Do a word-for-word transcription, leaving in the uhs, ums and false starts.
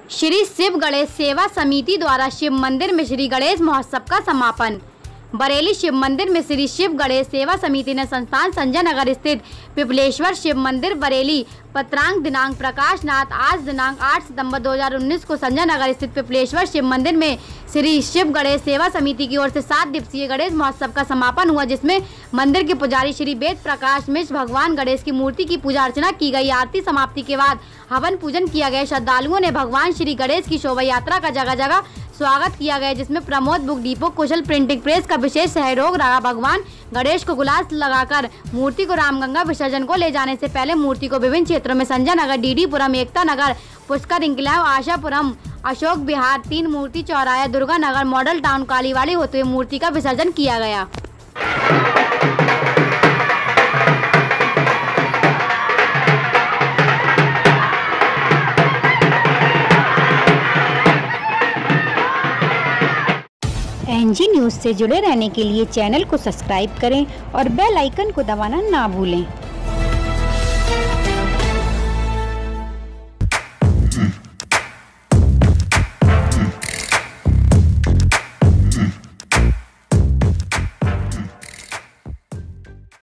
श्री शिव गणेश सेवा समिति द्वारा शिव मंदिर में श्री गणेश महोत्सव का समापन। बरेली शिव मंदिर में श्री शिव गणेश सेवा समिति ने संस्थान संजय नगर स्थित पिपलेश्वर शिव मंदिर बरेली पत्रांक दिनांक प्रकाश नाथ आज दिनांक आठ सितंबर दो हज़ार उन्नीस को संजय नगर स्थित पिपलेश्वर शिव मंदिर में श्री शिव गणेश सेवा समिति की ओर से सात दिवसीय गणेश महोत्सव का समापन हुआ, जिसमें मंदिर के पुजारी श्री वेद प्रकाश मिश्र भगवान गणेश की मूर्ति की पूजा अर्चना की गई। आरती समाप्ति के बाद हवन पूजन किया गया। श्रद्धालुओं ने भगवान श्री गणेश की शोभा यात्रा का जगह जगह स्वागत किया गया, जिसमें Pramod book depot Kushal printing press का विशेष सहयोग रहा। भगवान गणेश को गुलाल लगाकर मूर्ति को रामगंगा विसर्जन को ले जाने से पहले मूर्ति को विभिन्न क्षेत्रों में संजय नगर, डीडीपुरम, एकता नगर, पुष्कर इंकलाब, आशापुरम, अशोक विहार, तीन मूर्ति चौराया, दुर्गा नगर, मॉडल टाउन, कालीवाड़ी होते हुए मूर्ति का विसर्जन किया गया। एनजी न्यूज़ से जुड़े रहने के लिए चैनल को सब्सक्राइब करें और बेल आइकन को दबाना ना भूलें।